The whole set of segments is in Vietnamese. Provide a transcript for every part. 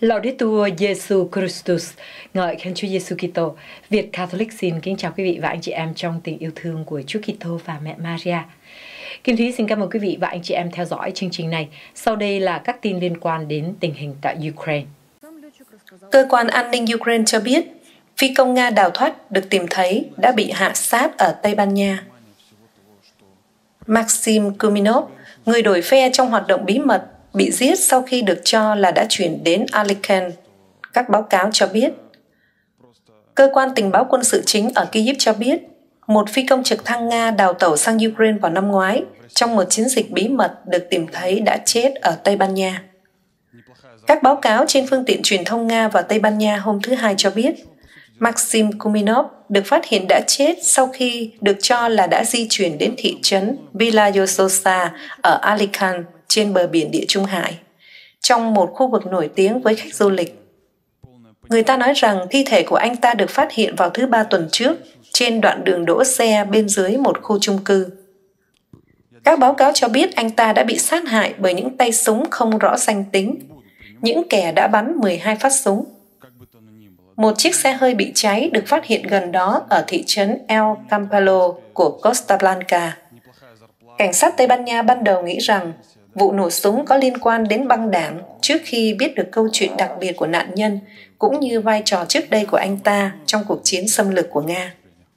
Laudetur Jesu Christus, ngợi khen Chúa Giêsu Kitô. Việt Catholic xin kính chào quý vị và anh chị em trong tình yêu thương của Chúa Kitô và mẹ Maria. Kim Thúy xin cảm ơn quý vị và anh chị em theo dõi chương trình này. Sau đây là các tin liên quan đến tình hình tại Ukraine. Cơ quan an ninh Ukraine cho biết, phi công Nga đào thoát được tìm thấy đã bị hạ sát ở Tây Ban Nha. Maxim Kuminov, người đổi phe trong hoạt động bí mật, bị giết sau khi được cho là đã chuyển đến Alicante, các báo cáo cho biết. Cơ quan tình báo quân sự chính ở Kyiv cho biết, một phi công trực thăng Nga đào tẩu sang Ukraine vào năm ngoái trong một chiến dịch bí mật được tìm thấy đã chết ở Tây Ban Nha. Các báo cáo trên phương tiện truyền thông Nga và Tây Ban Nha hôm thứ Hai cho biết, Maxim Kuminov được phát hiện đã chết sau khi được cho là đã di chuyển đến thị trấn Villajoyosa ở Alicante trên bờ biển Địa Trung Hải, trong một khu vực nổi tiếng với khách du lịch. Người ta nói rằng thi thể của anh ta được phát hiện vào thứ Ba tuần trước trên đoạn đường đỗ xe bên dưới một khu chung cư. Các báo cáo cho biết anh ta đã bị sát hại bởi những tay súng không rõ danh tính, những kẻ đã bắn 12 phát súng. Một chiếc xe hơi bị cháy được phát hiện gần đó ở thị trấn El Campello của Costa Blanca. Cảnh sát Tây Ban Nha ban đầu nghĩ rằng vụ nổ súng có liên quan đến băng đảng trước khi biết được câu chuyện đặc biệt của nạn nhân cũng như vai trò trước đây của anh ta trong cuộc chiến xâm lược của Nga.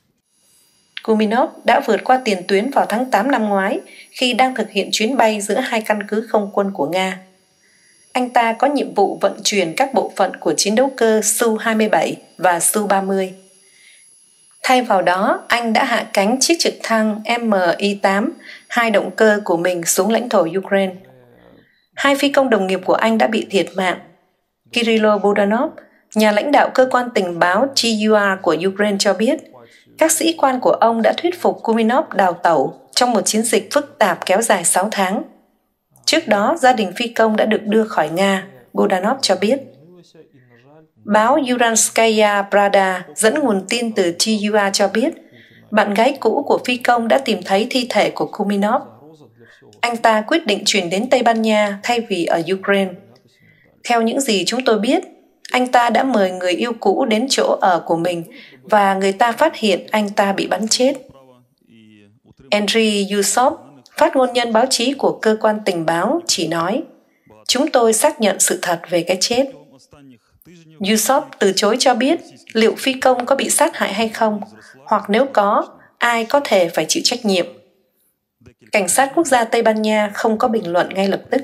Kuminov đã vượt qua tiền tuyến vào tháng 8 năm ngoái khi đang thực hiện chuyến bay giữa hai căn cứ không quân của Nga. Anh ta có nhiệm vụ vận chuyển các bộ phận của chiến đấu cơ Su-27 và Su-30. Thay vào đó, anh đã hạ cánh chiếc trực thăng Mi-8, hai động cơ của mình xuống lãnh thổ Ukraine. Hai phi công đồng nghiệp của anh đã bị thiệt mạng. Kirilo Budanov, nhà lãnh đạo cơ quan tình báo GUR của Ukraine cho biết, các sĩ quan của ông đã thuyết phục Kuminov đào tẩu trong một chiến dịch phức tạp kéo dài 6 tháng. Trước đó, gia đình phi công đã được đưa khỏi Nga, Budanov cho biết. Báo Uranskaya Pravda dẫn nguồn tin từ GUR cho biết, bạn gái cũ của phi công đã tìm thấy thi thể của Kuminov. Anh ta quyết định chuyển đến Tây Ban Nha thay vì ở Ukraine. Theo những gì chúng tôi biết, anh ta đã mời người yêu cũ đến chỗ ở của mình và người ta phát hiện anh ta bị bắn chết. Andriy Yusov, phát ngôn nhân báo chí của cơ quan tình báo, chỉ nói, chúng tôi xác nhận sự thật về cái chết. Yusov từ chối cho biết liệu phi công có bị sát hại hay không, hoặc nếu có, ai có thể phải chịu trách nhiệm. Cảnh sát quốc gia Tây Ban Nha không có bình luận ngay lập tức.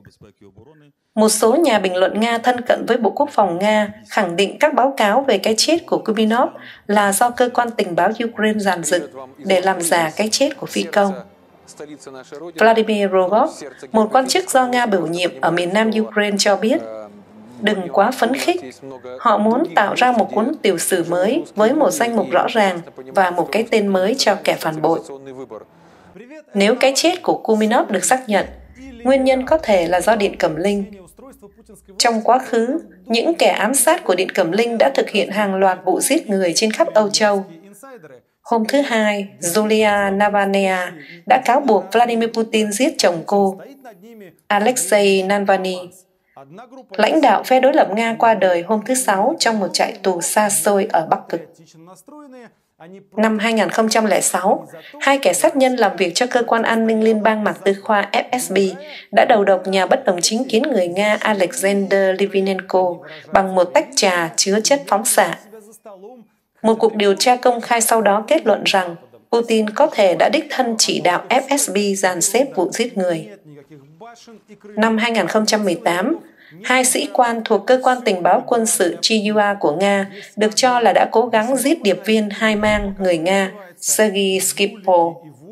Một số nhà bình luận Nga thân cận với Bộ Quốc phòng Nga khẳng định các báo cáo về cái chết của Kuminov là do cơ quan tình báo Ukraine dàn dựng để làm giả cái chết của phi công. Vladimir Rogov, một quan chức do Nga bổ nhiệm ở miền nam Ukraine cho biết, đừng quá phấn khích, họ muốn tạo ra một cuốn tiểu sử mới với một danh mục rõ ràng và một cái tên mới cho kẻ phản bội. Nếu cái chết của Kuminov được xác nhận, nguyên nhân có thể là do Điện Cẩm Linh. Trong quá khứ, những kẻ ám sát của Điện Cẩm Linh đã thực hiện hàng loạt vụ giết người trên khắp Âu Châu. Hôm thứ Hai, Yulia Navalnaya đã cáo buộc Vladimir Putin giết chồng cô, Alexei Navalny. Lãnh đạo phe đối lập Nga qua đời hôm thứ Sáu trong một trại tù xa xôi ở Bắc Cực. Năm 2006, hai kẻ sát nhân làm việc cho cơ quan an ninh liên bang Mạc Tư Khoa FSB đã đầu độc nhà bất đồng chính kiến người Nga Alexander Litvinenko bằng một tách trà chứa chất phóng xạ. Một cuộc điều tra công khai sau đó kết luận rằng Putin có thể đã đích thân chỉ đạo FSB dàn xếp vụ giết người. Năm 2018, hai sĩ quan thuộc cơ quan tình báo quân sự GUR của Nga được cho là đã cố gắng giết điệp viên hai mang người Nga Sergei Skripal.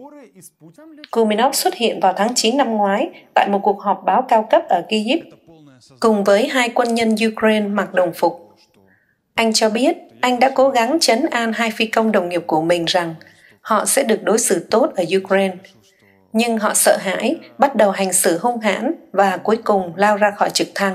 Kuminov xuất hiện vào tháng 9 năm ngoái tại một cuộc họp báo cao cấp ở Kyiv, cùng với hai quân nhân Ukraine mặc đồng phục. Anh cho biết anh đã cố gắng trấn an hai phi công đồng nghiệp của mình rằng họ sẽ được đối xử tốt ở Ukraine. Nhưng họ sợ hãi, bắt đầu hành xử hung hãn và cuối cùng lao ra khỏi trực thăng.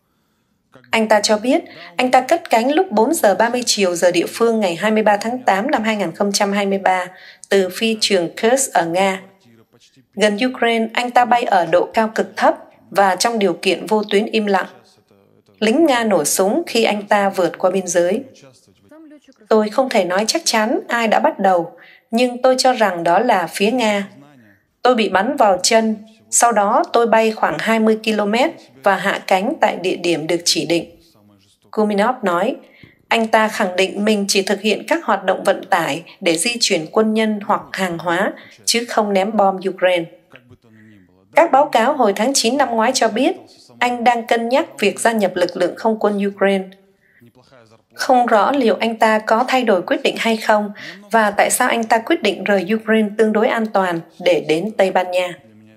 Anh ta cho biết, anh ta cất cánh lúc 4 giờ 30 chiều giờ địa phương ngày 23 tháng 8 năm 2023 từ phi trường Kursk ở Nga. Gần Ukraine, anh ta bay ở độ cao cực thấp và trong điều kiện vô tuyến im lặng. lính Nga nổ súng khi anh ta vượt qua biên giới. Tôi không thể nói chắc chắn ai đã bắt đầu, nhưng tôi cho rằng đó là phía Nga. Tôi bị bắn vào chân, sau đó tôi bay khoảng 20 km và hạ cánh tại địa điểm được chỉ định. Kuminov nói, anh ta khẳng định mình chỉ thực hiện các hoạt động vận tải để di chuyển quân nhân hoặc hàng hóa, chứ không ném bom Ukraine. Các báo cáo hồi tháng 9 năm ngoái cho biết, anh đang cân nhắc việc gia nhập lực lượng không quân Ukraine. Không rõ liệu anh ta có thay đổi quyết định hay không, và tại sao anh ta quyết định rời Ukraine tương đối an toàn để đến Tây Ban Nha.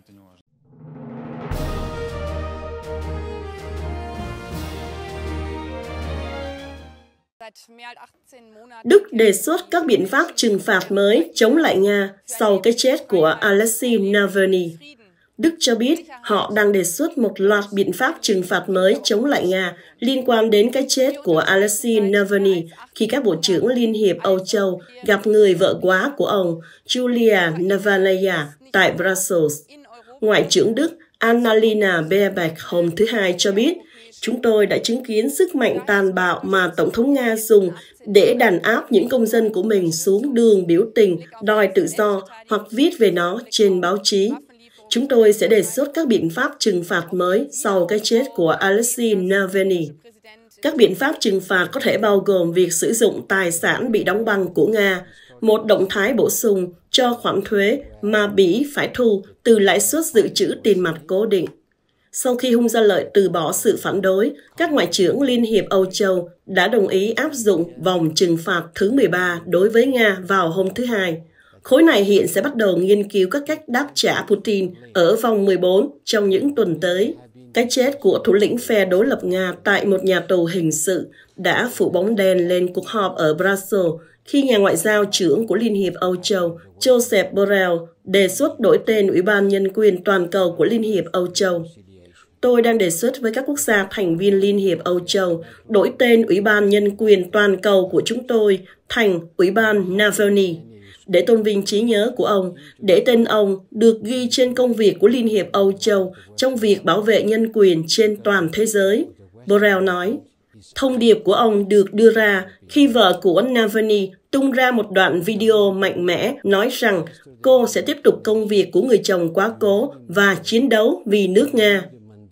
Đức đề xuất các biện pháp trừng phạt mới chống lại Nga sau cái chết của Alexei Navalny. Đức cho biết họ đang đề xuất một loạt biện pháp trừng phạt mới chống lại Nga liên quan đến cái chết của Alexei Navalny khi các bộ trưởng Liên hiệp Âu Châu gặp người vợ quá của ông, Julia Navalnaya, tại Brussels. Ngoại trưởng Đức Annalena Baerbock hôm thứ Hai cho biết, chúng tôi đã chứng kiến sức mạnh tàn bạo mà Tổng thống Nga dùng để đàn áp những công dân của mình xuống đường biểu tình, đòi tự do hoặc viết về nó trên báo chí. Chúng tôi sẽ đề xuất các biện pháp trừng phạt mới sau cái chết của Alexei Navalny. Các biện pháp trừng phạt có thể bao gồm việc sử dụng tài sản bị đóng băng của Nga, một động thái bổ sung cho khoản thuế mà Bỉ phải thu từ lãi suất dự trữ tiền mặt cố định. Sau khi Hung Gia Lợi từ bỏ sự phản đối, các ngoại trưởng Liên hiệp Âu Châu đã đồng ý áp dụng vòng trừng phạt thứ 13 đối với Nga vào hôm thứ Hai. Khối này hiện sẽ bắt đầu nghiên cứu các cách đáp trả Putin ở vòng 14 trong những tuần tới. Cái chết của thủ lĩnh phe đối lập Nga tại một nhà tù hình sự đã phủ bóng đen lên cuộc họp ở Brussels khi nhà ngoại giao trưởng của Liên hiệp Âu Châu Josep Borrell đề xuất đổi tên Ủy ban Nhân quyền Toàn cầu của Liên hiệp Âu Châu. Tôi đang đề xuất với các quốc gia thành viên Liên hiệp Âu Châu đổi tên Ủy ban Nhân quyền Toàn cầu của chúng tôi thành Ủy ban Navalny, để tôn vinh trí nhớ của ông, để tên ông được ghi trên công việc của Liên hiệp Âu Châu trong việc bảo vệ nhân quyền trên toàn thế giới. Borrell nói, thông điệp của ông được đưa ra khi vợ của Navalny tung ra một đoạn video mạnh mẽ nói rằng cô sẽ tiếp tục công việc của người chồng quá cố và chiến đấu vì nước Nga.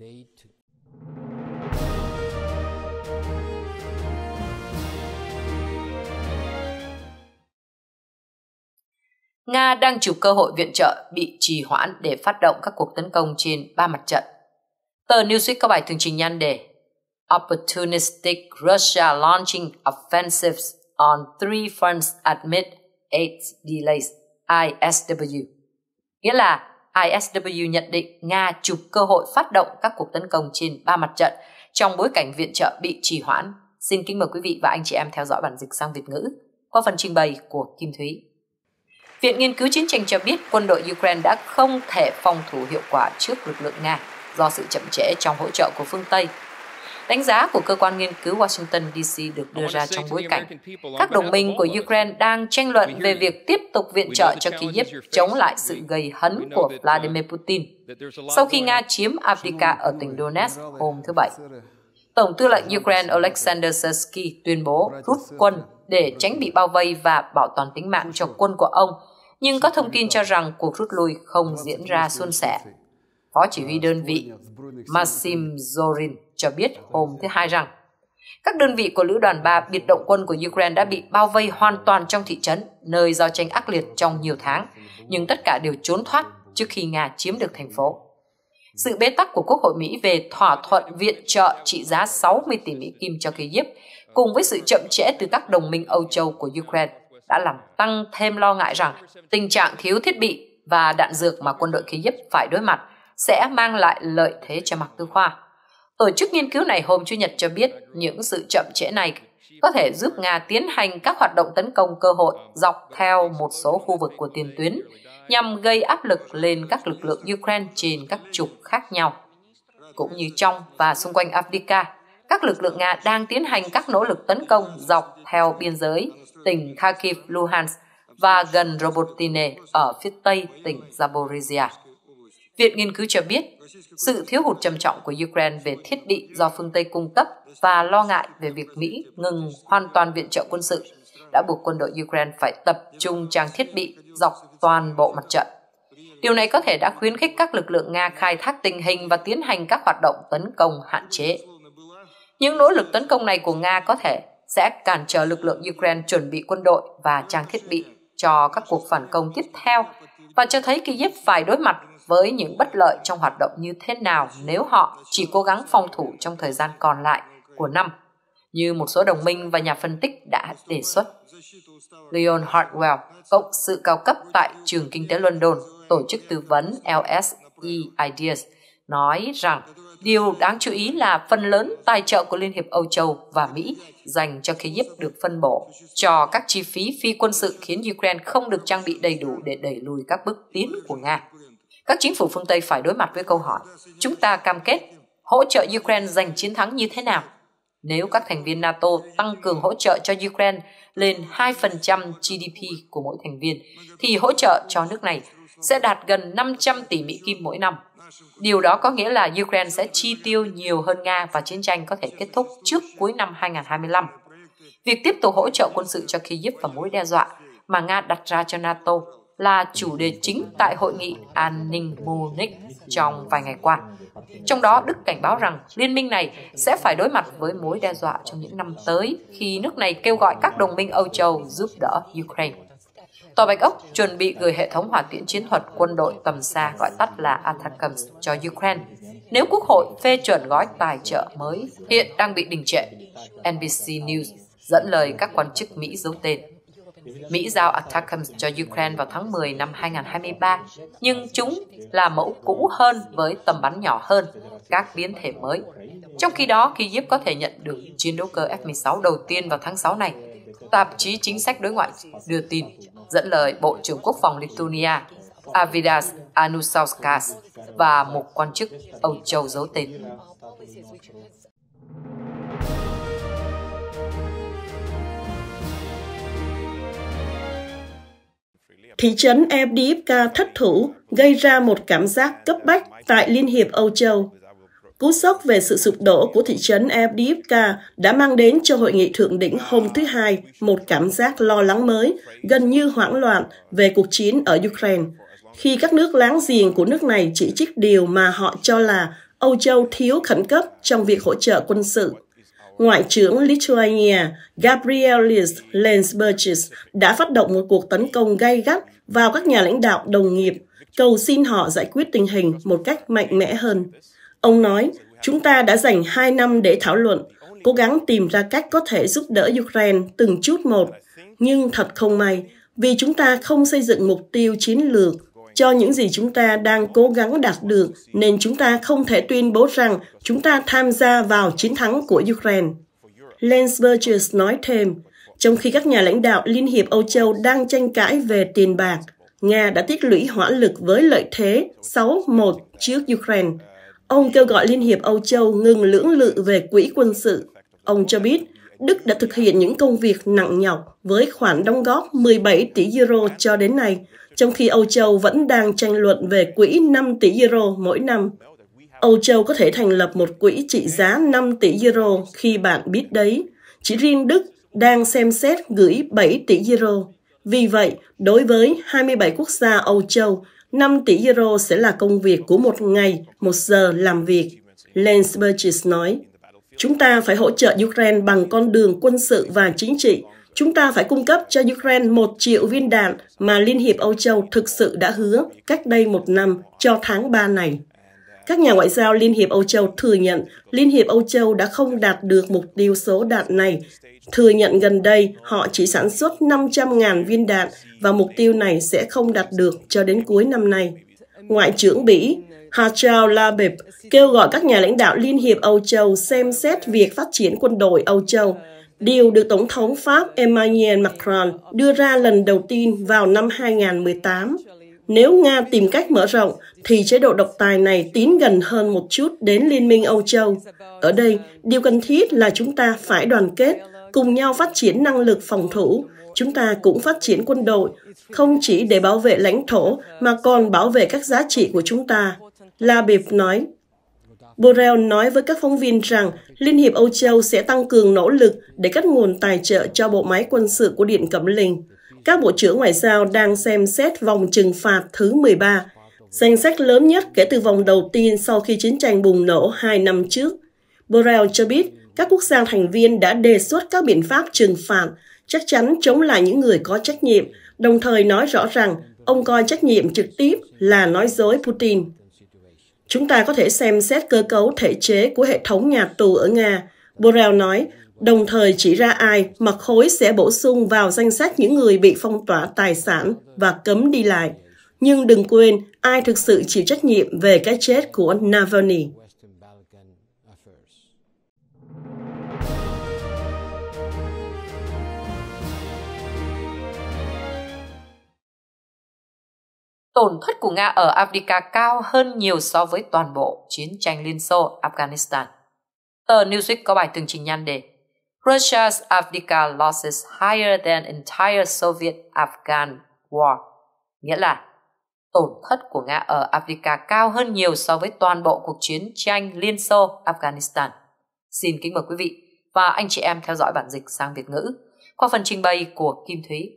Nga đang chụp cơ hội viện trợ bị trì hoãn để phát động các cuộc tấn công trên 3 mặt trận. Tờ Newsweek có bài tường trình nhan đề Opportunistic Russia Launching Offensives on 3 Fronts Amid 8 Delays, ISW. Nghĩa là ISW nhận định Nga chụp cơ hội phát động các cuộc tấn công trên 3 mặt trận trong bối cảnh viện trợ bị trì hoãn. Xin kính mời quý vị và anh chị em theo dõi bản dịch sang Việt ngữ qua phần trình bày của Kim Thúy. Viện Nghiên cứu Chiến tranh cho biết quân đội Ukraine đã không thể phòng thủ hiệu quả trước lực lượng Nga do sự chậm trễ trong hỗ trợ của phương Tây. Đánh giá của cơ quan nghiên cứu Washington DC được đưa ra trong bối cảnh các đồng minh của Ukraine đang tranh luận về việc tiếp tục viện trợ cho Kyiv chống lại sự gây hấn của Vladimir Putin sau khi Nga chiếm Avdiivka ở tỉnh Donetsk hôm thứ Bảy. Tổng tư lệnh Ukraine Oleksandr Syrsky tuyên bố rút quân để tránh bị bao vây và bảo toàn tính mạng cho quân của ông, nhưng có thông tin cho rằng cuộc rút lui không diễn ra suôn sẻ. Phó chỉ huy đơn vị Maxim Zorin cho biết hôm thứ Hai rằng các đơn vị của Lữ đoàn 3 biệt động quân của Ukraine đã bị bao vây hoàn toàn trong thị trấn, nơi giao tranh ác liệt trong nhiều tháng, nhưng tất cả đều trốn thoát trước khi Nga chiếm được thành phố. Sự bế tắc của Quốc hội Mỹ về thỏa thuận viện trợ trị giá 60 tỷ Mỹ Kim cho Kyiv, cùng với sự chậm trễ từ các đồng minh Âu Châu của Ukraine, đã làm tăng thêm lo ngại rằng tình trạng thiếu thiết bị và đạn dược mà quân đội Kyiv phải đối mặt sẽ mang lại lợi thế cho Mạc Tư Khoa. Tổ chức nghiên cứu này hôm Chủ nhật cho biết những sự chậm trễ này có thể giúp Nga tiến hành các hoạt động tấn công cơ hội dọc theo một số khu vực của tiền tuyến nhằm gây áp lực lên các lực lượng Ukraine trên các trục khác nhau. Cũng như trong và xung quanh Avdiivka, các lực lượng Nga đang tiến hành các nỗ lực tấn công dọc theo biên giới tỉnh Kharkiv, Luhansk và gần Robotyne ở phía tây tỉnh Zaporizhia. Viện nghiên cứu cho biết, sự thiếu hụt trầm trọng của Ukraine về thiết bị do phương Tây cung cấp và lo ngại về việc Mỹ ngừng hoàn toàn viện trợ quân sự đã buộc quân đội Ukraine phải tập trung trang thiết bị dọc toàn bộ mặt trận. Điều này có thể đã khuyến khích các lực lượng Nga khai thác tình hình và tiến hành các hoạt động tấn công hạn chế. Những nỗ lực tấn công này của Nga có thể sẽ cản trở lực lượng Ukraine chuẩn bị quân đội và trang thiết bị cho các cuộc phản công tiếp theo và cho thấy Kyiv phải đối mặt với những bất lợi trong hoạt động như thế nào nếu họ chỉ cố gắng phòng thủ trong thời gian còn lại của năm, như một số đồng minh và nhà phân tích đã đề xuất. Leon Hartwell, cộng sự cao cấp tại Trường Kinh tế London, tổ chức tư vấn LSE Ideas, nói rằng điều đáng chú ý là phần lớn tài trợ của Liên hiệp Âu Châu và Mỹ dành cho Kyiv được phân bổ cho các chi phí phi quân sự khiến Ukraine không được trang bị đầy đủ để đẩy lùi các bước tiến của Nga. Các chính phủ phương Tây phải đối mặt với câu hỏi, chúng ta cam kết hỗ trợ Ukraine giành chiến thắng như thế nào? Nếu các thành viên NATO tăng cường hỗ trợ cho Ukraine lên 2% GDP của mỗi thành viên, thì hỗ trợ cho nước này sẽ đạt gần 500 tỷ Mỹ Kim mỗi năm. Điều đó có nghĩa là Ukraine sẽ chi tiêu nhiều hơn Nga và chiến tranh có thể kết thúc trước cuối năm 2025. Việc tiếp tục hỗ trợ quân sự cho Kyiv và mối đe dọa mà Nga đặt ra cho NATO là chủ đề chính tại Hội nghị An ninh Munich trong vài ngày qua. Trong đó, Đức cảnh báo rằng liên minh này sẽ phải đối mặt với mối đe dọa trong những năm tới khi nước này kêu gọi các đồng minh Âu Châu giúp đỡ Ukraine. Tòa Bạch Ốc chuẩn bị gửi hệ thống hỏa tiễn chiến thuật quân đội tầm xa gọi tắt là ATACMS cho Ukraine nếu Quốc hội phê chuẩn gói tài trợ mới hiện đang bị đình trệ. NBC News dẫn lời các quan chức Mỹ giấu tên. Mỹ giao ATACMS cho Ukraine vào tháng 10 năm 2023, nhưng chúng là mẫu cũ hơn với tầm bắn nhỏ hơn, các biến thể mới. Trong khi đó, Kyiv có thể nhận được chiến đấu cơ F-16 đầu tiên vào tháng 6 này, tạp chí Chính sách Đối ngoại đưa tin, dẫn lời Bộ trưởng Quốc phòng Lithuania Arvydas Anušauskas và một quan chức Âu Châu giấu tên. Thị trấn Avdiivka thất thủ gây ra một cảm giác cấp bách tại Liên hiệp Âu Châu. Cú sốc về sự sụp đổ của thị trấn Avdiivka đã mang đến cho hội nghị thượng đỉnh hôm thứ Hai một cảm giác lo lắng mới, gần như hoảng loạn về cuộc chiến ở Ukraine, khi các nước láng giềng của nước này chỉ trích điều mà họ cho là Âu Châu thiếu khẩn cấp trong việc hỗ trợ quân sự. Ngoại trưởng Lithuania Gabrielius Landsbergis đã phát động một cuộc tấn công gay gắt vào các nhà lãnh đạo đồng nghiệp, cầu xin họ giải quyết tình hình một cách mạnh mẽ hơn. Ông nói, chúng ta đã dành 2 năm để thảo luận, cố gắng tìm ra cách có thể giúp đỡ Ukraine từng chút một. Nhưng thật không may, vì chúng ta không xây dựng mục tiêu chiến lược cho những gì chúng ta đang cố gắng đạt được, nên chúng ta không thể tuyên bố rằng chúng ta tham gia vào chiến thắng của Ukraine. Landsbergis nói thêm, trong khi các nhà lãnh đạo Liên hiệp Âu Châu đang tranh cãi về tiền bạc, Nga đã tích lũy hỏa lực với lợi thế 6-1 trước Ukraine. Ông kêu gọi Liên hiệp Âu Châu ngừng lưỡng lự về quỹ quân sự. Ông cho biết, Đức đã thực hiện những công việc nặng nhọc với khoản đóng góp 17 tỷ euro cho đến nay, trong khi Âu Châu vẫn đang tranh luận về quỹ 5 tỷ euro mỗi năm. Âu Châu có thể thành lập một quỹ trị giá 5 tỷ euro khi bạn biết đấy. Chỉ riêng Đức đang xem xét gửi 7 tỷ euro. Vì vậy, đối với 27 quốc gia Âu Châu, 5 tỷ euro sẽ là công việc của một ngày, 1 giờ làm việc. Landsbergis nói, chúng ta phải hỗ trợ Ukraine bằng con đường quân sự và chính trị. Chúng ta phải cung cấp cho Ukraine 1 triệu viên đạn mà Liên hiệp Âu Châu thực sự đã hứa cách đây 1 năm cho tháng 3 này. Các nhà ngoại giao Liên hiệp Âu Châu thừa nhận Liên hiệp Âu Châu đã không đạt được mục tiêu số đạn này, thừa nhận gần đây họ chỉ sản xuất 500.000 viên đạn và mục tiêu này sẽ không đạt được cho đến cuối năm nay. Ngoại trưởng Bỉ Hajjal Labib kêu gọi các nhà lãnh đạo Liên hiệp Âu Châu xem xét việc phát triển quân đội Âu Châu, điều được Tổng thống Pháp Emmanuel Macron đưa ra lần đầu tiên vào năm 2018. Nếu Nga tìm cách mở rộng, thì chế độ độc tài này tiến gần hơn một chút đến Liên minh Âu Châu. Ở đây, điều cần thiết là chúng ta phải đoàn kết, cùng nhau phát triển năng lực phòng thủ. Chúng ta cũng phát triển quân đội, không chỉ để bảo vệ lãnh thổ, mà còn bảo vệ các giá trị của chúng ta. Labib nói. Borrell nói với các phóng viên rằng Liên hiệp Âu Châu sẽ tăng cường nỗ lực để cắt nguồn tài trợ cho bộ máy quân sự của Điện Cẩm Linh. Các bộ trưởng ngoại giao đang xem xét vòng trừng phạt thứ 13, danh sách lớn nhất kể từ vòng đầu tiên sau khi chiến tranh bùng nổ 2 năm trước. Borrell cho biết các quốc gia thành viên đã đề xuất các biện pháp trừng phạt chắc chắn chống lại những người có trách nhiệm, đồng thời nói rõ rằng ông coi trách nhiệm trực tiếp là nói dối Putin. Chúng ta có thể xem xét cơ cấu thể chế của hệ thống nhà tù ở Nga, Borrell nói, đồng thời chỉ ra ai mà khối sẽ bổ sung vào danh sách những người bị phong tỏa tài sản và cấm đi lại. Nhưng đừng quên ai thực sự chịu trách nhiệm về cái chết của Navalny. Tổn thất của Nga ở Avdiivka cao hơn nhiều so với toàn bộ chiến tranh Liên Xô Afghanistan. Tờ Newsweek có bài tường trình nhan đề Russia's Avdiivka losses higher than entire Soviet Afghan war, nghĩa là tổn thất của Nga ở Avdiivka cao hơn nhiều so với toàn bộ cuộc chiến tranh Liên Xô Afghanistan. Xin kính mời quý vị và anh chị em theo dõi bản dịch sang Việt ngữ qua phần trình bày của Kim Thúy.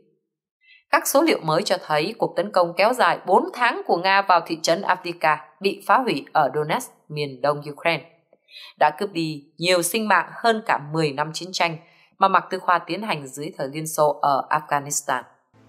Các số liệu mới cho thấy cuộc tấn công kéo dài 4 tháng của Nga vào thị trấn Avdiivka bị phá hủy ở Donetsk, miền đông Ukraine, đã cướp đi nhiều sinh mạng hơn cả 10 năm chiến tranh mà Mạc Tư Khoa tiến hành dưới thời Liên Xô ở Afghanistan.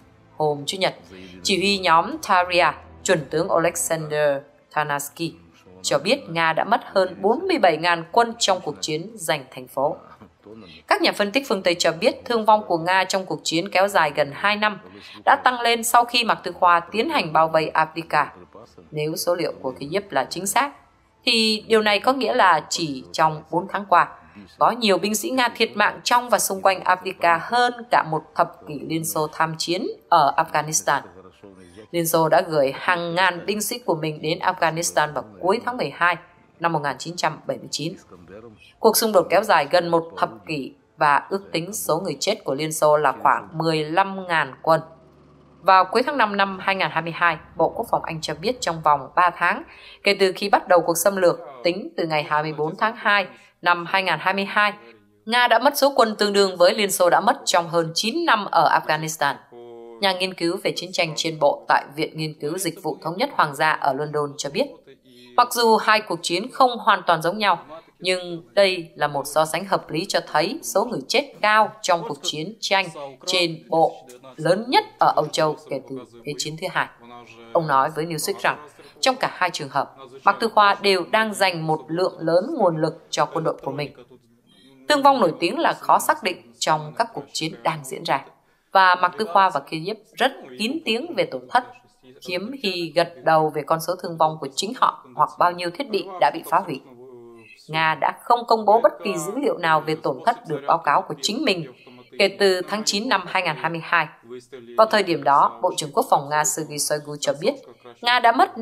Hôm Chủ nhật, chỉ huy nhóm Taria, chuẩn tướng Oleksandr Tanarsky, cho biết Nga đã mất hơn 47.000 quân trong cuộc chiến giành thành phố. Các nhà phân tích phương Tây cho biết thương vong của Nga trong cuộc chiến kéo dài gần 2 năm đã tăng lên sau khi Mạc Tư Khoa tiến hành bao vây Avdiivka. Nếu số liệu của Kyiv là chính xác, thì điều này có nghĩa là chỉ trong 4 tháng qua, có nhiều binh sĩ Nga thiệt mạng trong và xung quanh Avdiivka hơn cả một thập kỷ Liên Xô tham chiến ở Afghanistan. Liên Xô đã gửi hàng ngàn binh sĩ của mình đến Afghanistan vào cuối tháng 12 năm 1979. Cuộc xung đột kéo dài gần một thập kỷ và ước tính số người chết của Liên Xô là khoảng 15.000 quân. Vào cuối tháng 5 năm 2022, Bộ Quốc phòng Anh cho biết trong vòng 3 tháng, kể từ khi bắt đầu cuộc xâm lược, tính từ ngày 24 tháng 2 năm 2022, Nga đã mất số quân tương đương với Liên Xô đã mất trong hơn 9 năm ở Afghanistan. Nhà nghiên cứu về chiến tranh trên bộ tại Viện Nghiên cứu Dịch vụ Thống nhất Hoàng gia ở London cho biết, mặc dù hai cuộc chiến không hoàn toàn giống nhau, nhưng đây là một so sánh hợp lý cho thấy số người chết cao trong cuộc chiến tranh trên bộ lớn nhất ở Âu Châu kể từ Thế chiến thứ hai. Ông nói với Newsweek rằng, trong cả hai trường hợp, Mạc Tư Khoa đều đang dành một lượng lớn nguồn lực cho quân đội của mình. Thương vong nổi tiếng là khó xác định trong các cuộc chiến đang diễn ra, và Mạc Tư Khoa và Kyiv rất kín tiếng về tổn thất, hiếm khi gật đầu về con số thương vong của chính họ hoặc bao nhiêu thiết bị đã bị phá hủy. Nga đã không công bố bất kỳ dữ liệu nào về tổn thất được báo cáo của chính mình kể từ tháng 9 năm 2022. Vào thời điểm đó, Bộ trưởng Quốc phòng Nga Sergei Shoigu cho biết Nga đã mất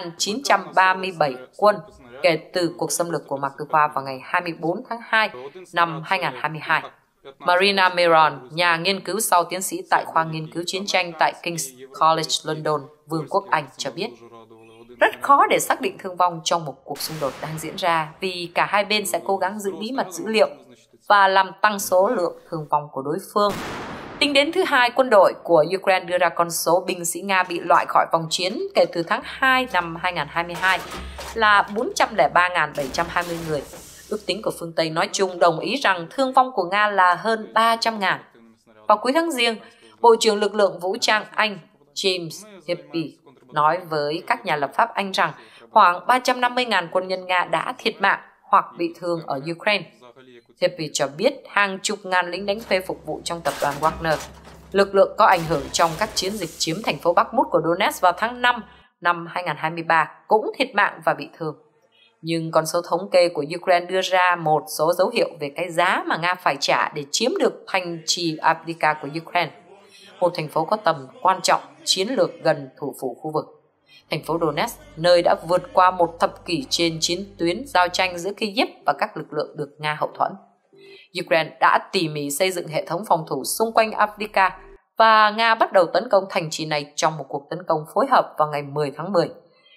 5.937 quân kể từ cuộc xâm lược của Mạc Tư Khoa vào ngày 24 tháng 2 năm 2022. Marina Miron, nhà nghiên cứu sau tiến sĩ tại khoa nghiên cứu chiến tranh tại King's College London, Vương quốc Anh cho biết, rất khó để xác định thương vong trong một cuộc xung đột đang diễn ra vì cả hai bên sẽ cố gắng giữ bí mật dữ liệu và làm tăng số lượng thương vong của đối phương. Tính đến thứ hai, quân đội của Ukraine đưa ra con số binh sĩ Nga bị loại khỏi vòng chiến kể từ tháng 2 năm 2022 là 403.720 người. Ước tính của phương Tây nói chung đồng ý rằng thương vong của Nga là hơn 300.000. Vào cuối tháng Giêng, Bộ trưởng Lực lượng Vũ trang Anh James Heappy nói với các nhà lập pháp Anh rằng khoảng 350.000 quân nhân Nga đã thiệt mạng hoặc bị thương ở Ukraine. Heappy cho biết hàng chục ngàn lính đánh thuê phục vụ trong tập đoàn Wagner, lực lượng có ảnh hưởng trong các chiến dịch chiếm thành phố Bakhmut của Donetsk vào tháng 5 năm 2023 cũng thiệt mạng và bị thương. Nhưng con số thống kê của Ukraine đưa ra một số dấu hiệu về cái giá mà Nga phải trả để chiếm được thành trì Avdiivka của Ukraine, một thành phố có tầm quan trọng chiến lược gần thủ phủ khu vực. Thành phố Donetsk, nơi đã vượt qua một thập kỷ trên chiến tuyến giao tranh giữa Kyiv và các lực lượng được Nga hậu thuẫn. Ukraine đã tỉ mỉ xây dựng hệ thống phòng thủ xung quanh Avdiivka và Nga bắt đầu tấn công thành trì này trong một cuộc tấn công phối hợp vào ngày 10 tháng 10,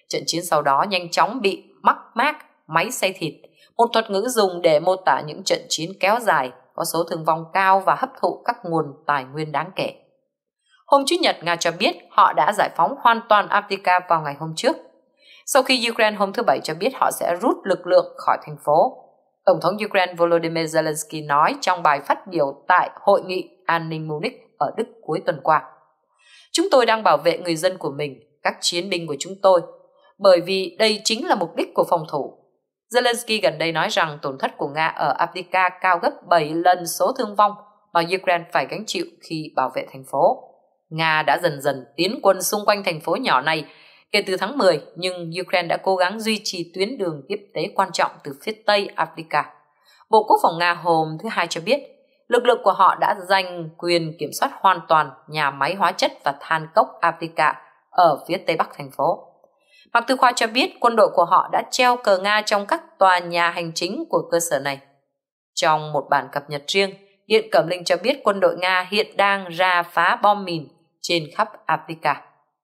Trận chiến sau đó nhanh chóng bị mắc mác máy xay thịt, một thuật ngữ dùng để mô tả những trận chiến kéo dài, có số thương vong cao và hấp thụ các nguồn tài nguyên đáng kể. Hôm Chủ nhật, Nga cho biết họ đã giải phóng hoàn toàn Avdiivka vào ngày hôm trước, sau khi Ukraine hôm thứ Bảy cho biết họ sẽ rút lực lượng khỏi thành phố. Tổng thống Ukraine Volodymyr Zelensky nói trong bài phát biểu tại Hội nghị An ninh Munich ở Đức cuối tuần qua. Chúng tôi đang bảo vệ người dân của mình, các chiến binh của chúng tôi, bởi vì đây chính là mục đích của phòng thủ. Zelensky gần đây nói rằng tổn thất của Nga ở Avdiivka cao gấp 7 lần số thương vong mà Ukraine phải gánh chịu khi bảo vệ thành phố. Nga đã dần dần tiến quân xung quanh thành phố nhỏ này kể từ tháng 10, nhưng Ukraine đã cố gắng duy trì tuyến đường tiếp tế quan trọng từ phía tây Avdiivka. Bộ Quốc phòng Nga hôm thứ Hai cho biết, lực lượng của họ đã giành quyền kiểm soát hoàn toàn nhà máy hóa chất và than cốc Avdiivka ở phía tây bắc thành phố. Mạc Tư Khoa cho biết quân đội của họ đã treo cờ Nga trong các tòa nhà hành chính của cơ sở này. Trong một bản cập nhật riêng, Điện Cẩm Linh cho biết quân đội Nga hiện đang rà phá bom mìn trên khắp Avdiivka.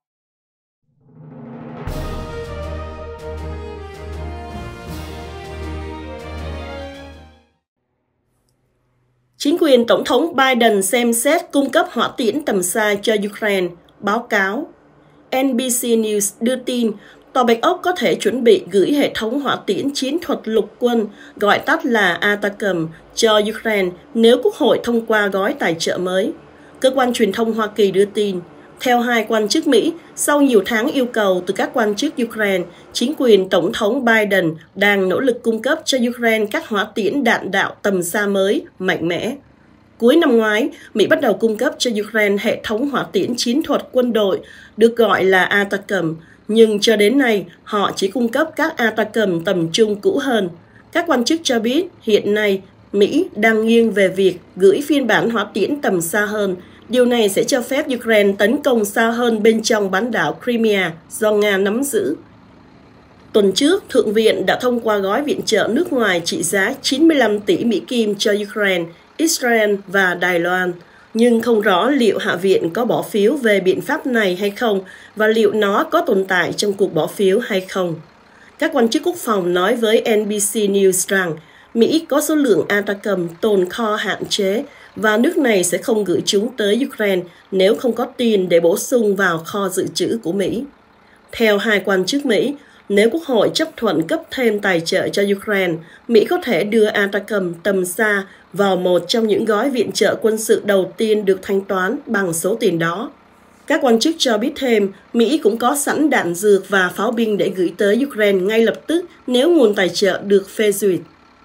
Chính quyền Tổng thống Biden xem xét cung cấp hỏa tiễn tầm xa cho Ukraine, báo cáo. NBC News đưa tin, Tòa Bạch Ốc có thể chuẩn bị gửi hệ thống hỏa tiễn chiến thuật lục quân, gọi tắt là ATACMS, cho Ukraine nếu Quốc hội thông qua gói tài trợ mới. Cơ quan truyền thông Hoa Kỳ đưa tin, theo hai quan chức Mỹ, sau nhiều tháng yêu cầu từ các quan chức Ukraine, chính quyền Tổng thống Biden đang nỗ lực cung cấp cho Ukraine các hỏa tiễn đạn đạo tầm xa mới, mạnh mẽ. Cuối năm ngoái, Mỹ bắt đầu cung cấp cho Ukraine hệ thống hỏa tiễn chiến thuật quân đội, được gọi là ATACMS, nhưng cho đến nay, họ chỉ cung cấp các ATACMS tầm trung cũ hơn. Các quan chức cho biết, hiện nay, Mỹ đang nghiêng về việc gửi phiên bản hỏa tiễn tầm xa hơn. Điều này sẽ cho phép Ukraine tấn công xa hơn bên trong bán đảo Crimea do Nga nắm giữ. Tuần trước, Thượng viện đã thông qua gói viện trợ nước ngoài trị giá 95 tỷ Mỹ Kim cho Ukraine, Israel và Đài Loan. Nhưng không rõ liệu Hạ viện có bỏ phiếu về biện pháp này hay không và liệu nó có tồn tại trong cuộc bỏ phiếu hay không. Các quan chức quốc phòng nói với NBC News rằng Mỹ có số lượng ATACMS tồn kho hạn chế và nước này sẽ không gửi chúng tới Ukraine nếu không có tiền để bổ sung vào kho dự trữ của Mỹ. Theo hai quan chức Mỹ, nếu Quốc hội chấp thuận cấp thêm tài trợ cho Ukraine, Mỹ có thể đưa ATACMS tầm xa vào một trong những gói viện trợ quân sự đầu tiên được thanh toán bằng số tiền đó. Các quan chức cho biết thêm, Mỹ cũng có sẵn đạn dược và pháo binh để gửi tới Ukraine ngay lập tức nếu nguồn tài trợ được phê duyệt.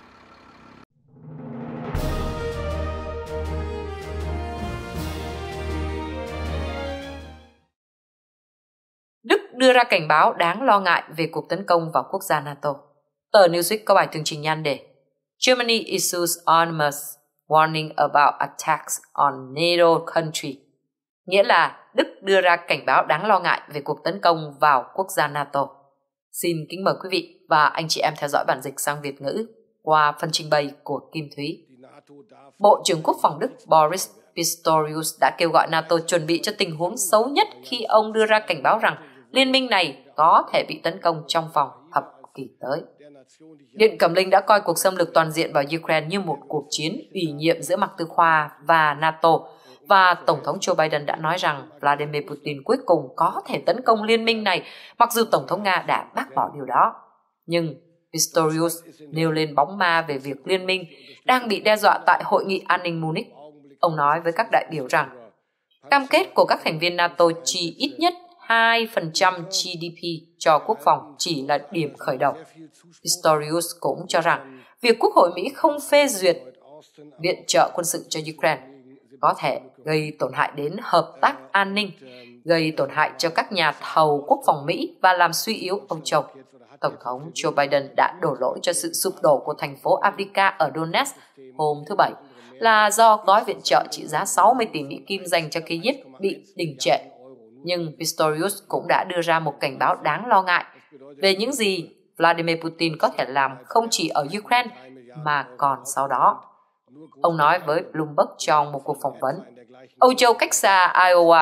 Đức đưa ra cảnh báo đáng lo ngại về cuộc tấn công vào quốc gia NATO. Tờ Newsweek có bài tường trình nhan đề Germany issues ominous warning about attacks on NATO country, nghĩa là Đức đưa ra cảnh báo đáng lo ngại về cuộc tấn công vào quốc gia NATO. Xin kính mời quý vị và anh chị em theo dõi bản dịch sang Việt ngữ qua phần trình bày của Kim Thúy. Bộ trưởng Quốc phòng Đức Boris Pistorius đã kêu gọi NATO chuẩn bị cho tình huống xấu nhất khi ông đưa ra cảnh báo rằng liên minh này có thể bị tấn công trong vòng thập kỷ tới. Điện Cẩm Linh đã coi cuộc xâm lược toàn diện vào Ukraine như một cuộc chiến ủy nhiệm giữa Mạc Tư Khoa và NATO, và Tổng thống Joe Biden đã nói rằng Vladimir Putin cuối cùng có thể tấn công liên minh này, mặc dù Tổng thống Nga đã bác bỏ điều đó. Nhưng Pistorius nêu lên bóng ma về việc liên minh đang bị đe dọa tại Hội nghị An ninh Munich. Ông nói với các đại biểu rằng cam kết của các thành viên NATO chi ít nhất 2% GDP cho quốc phòng chỉ là điểm khởi đầu. Pistorius cũng cho rằng việc Quốc hội Mỹ không phê duyệt viện trợ quân sự cho Ukraine có thể gây tổn hại đến hợp tác an ninh, gây tổn hại cho các nhà thầu quốc phòng Mỹ và làm suy yếu Âu Châu. Tổng thống Joe Biden đã đổ lỗi cho sự sụp đổ của thành phố Avdiivka ở Donetsk hôm thứ Bảy là do gói viện trợ trị giá 60 tỷ Mỹ Kim dành cho Kyiv bị đình trệ. Nhưng Pistorius cũng đã đưa ra một cảnh báo đáng lo ngại về những gì Vladimir Putin có thể làm không chỉ ở Ukraine mà còn sau đó. Ông nói với Bloomberg trong một cuộc phỏng vấn, Âu Châu cách xa Iowa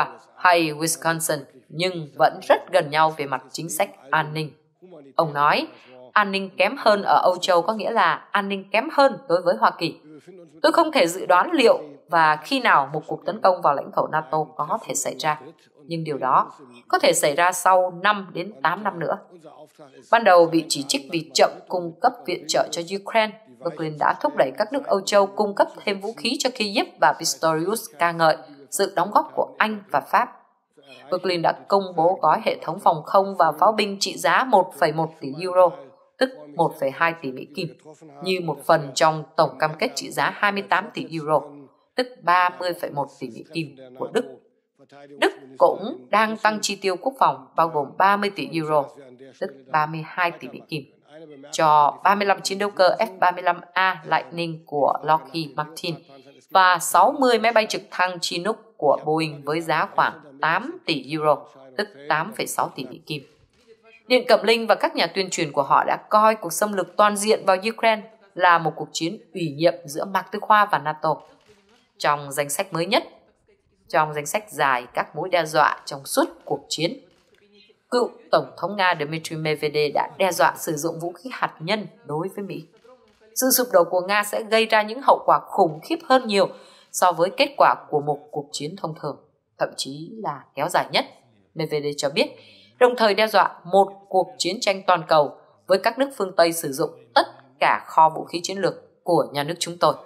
hay Wisconsin, nhưng vẫn rất gần nhau về mặt chính sách an ninh. Ông nói, an ninh kém hơn ở Âu Châu có nghĩa là an ninh kém hơn đối với Hoa Kỳ. Tôi không thể dự đoán liệu và khi nào một cuộc tấn công vào lãnh thổ NATO có thể xảy ra, nhưng điều đó có thể xảy ra sau 5 đến 8 năm nữa. Ban đầu bị chỉ trích vì chậm cung cấp viện trợ cho Ukraine, Berlin đã thúc đẩy các nước Âu Châu cung cấp thêm vũ khí cho Kyiv và Pistorius ca ngợi sự đóng góp của Anh và Pháp. Berlin đã công bố gói hệ thống phòng không và pháo binh trị giá 1,1 tỷ euro, tức 1,2 tỷ Mỹ Kim, như một phần trong tổng cam kết trị giá 28 tỷ euro, tức 30,1 tỷ Mỹ Kim của Đức. Đức cũng đang tăng chi tiêu quốc phòng bao gồm 30 tỷ euro, tức 32 tỷ Mỹ Kim, cho 35 chiến đấu cơ F-35A Lightning của Lockheed Martin và 60 máy bay trực thăng Chinook của Boeing với giá khoảng 8 tỷ euro, tức 8,6 tỷ Mỹ Kim. Điện Cẩm Linh và các nhà tuyên truyền của họ đã coi cuộc xâm lược toàn diện vào Ukraine là một cuộc chiến ủy nhiệm giữa Mạc Tư Khoa và NATO. Trong danh sách mới nhất, trong danh sách dài các mối đe dọa trong suốt cuộc chiến, cựu Tổng thống Nga Dmitry Medvedev đã đe dọa sử dụng vũ khí hạt nhân đối với Mỹ. Sự sụp đổ của Nga sẽ gây ra những hậu quả khủng khiếp hơn nhiều so với kết quả của một cuộc chiến thông thường, thậm chí là kéo dài nhất, Medvedev cho biết, đồng thời đe dọa một cuộc chiến tranh toàn cầu với các nước phương Tây sử dụng tất cả kho vũ khí chiến lược của nhà nước chúng tôi.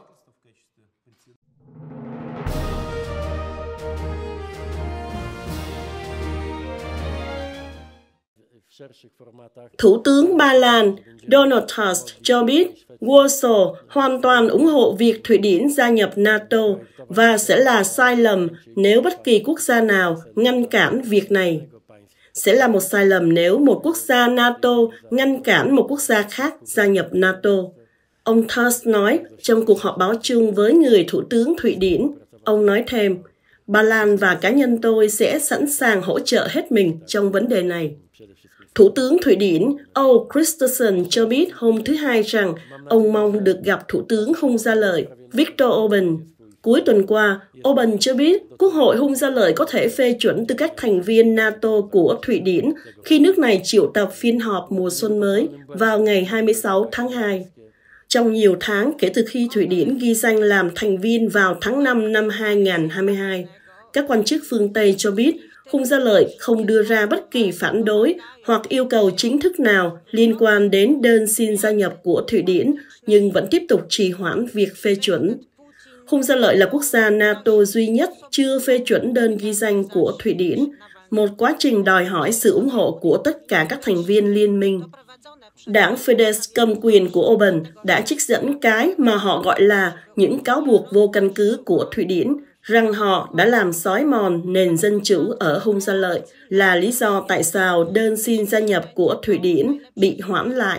Thủ tướng Ba Lan Donald Tusk cho biết Warsaw hoàn toàn ủng hộ việc Thụy Điển gia nhập NATO và sẽ là sai lầm nếu bất kỳ quốc gia nào ngăn cản việc này. Sẽ là một sai lầm nếu một quốc gia NATO ngăn cản một quốc gia khác gia nhập NATO. Ông Tusk nói trong cuộc họp báo chung với người Thủ tướng Thụy Điển. Ông nói thêm, Ba Lan và cá nhân tôi sẽ sẵn sàng hỗ trợ hết mình trong vấn đề này. Thủ tướng Thụy Điển Ulf Kristersson cho biết hôm thứ Hai rằng ông mong được gặp Thủ tướng Hung Gia Lợi Viktor Orbán. Cuối tuần qua, Orbán cho biết Quốc hội Hung Gia Lợi có thể phê chuẩn tư cách thành viên NATO của Thụy Điển khi nước này triệu tập phiên họp mùa xuân mới vào ngày 26 tháng 2. Trong nhiều tháng kể từ khi Thụy Điển ghi danh làm thành viên vào tháng 5 năm 2022, các quan chức phương Tây cho biết Hung Gia Lợi không đưa ra bất kỳ phản đối hoặc yêu cầu chính thức nào liên quan đến đơn xin gia nhập của Thụy Điển, nhưng vẫn tiếp tục trì hoãn việc phê chuẩn. Hung Gia Lợi là quốc gia NATO duy nhất chưa phê chuẩn đơn ghi danh của Thụy Điển, một quá trình đòi hỏi sự ủng hộ của tất cả các thành viên liên minh. Đảng Fidesz cầm quyền của Orbán đã trích dẫn cái mà họ gọi là những cáo buộc vô căn cứ của Thụy Điển, rằng họ đã làm xói mòn nền dân chủ ở Hung Gia Lợi là lý do tại sao đơn xin gia nhập của Thụy Điển bị hoãn lại.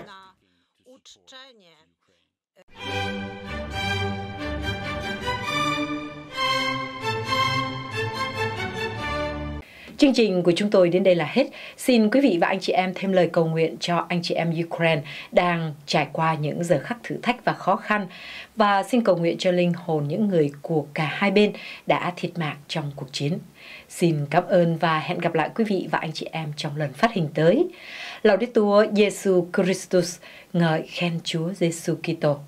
Chương trình của chúng tôi đến đây là hết. Xin quý vị và anh chị em thêm lời cầu nguyện cho anh chị em Ukraine đang trải qua những giờ khắc thử thách và khó khăn. Và xin cầu nguyện cho linh hồn những người của cả hai bên đã thiệt mạng trong cuộc chiến. Xin cảm ơn và hẹn gặp lại quý vị và anh chị em trong lần phát hình tới. Laudetur Jesu Christus, ngợi khen Chúa Giêsu Kitô.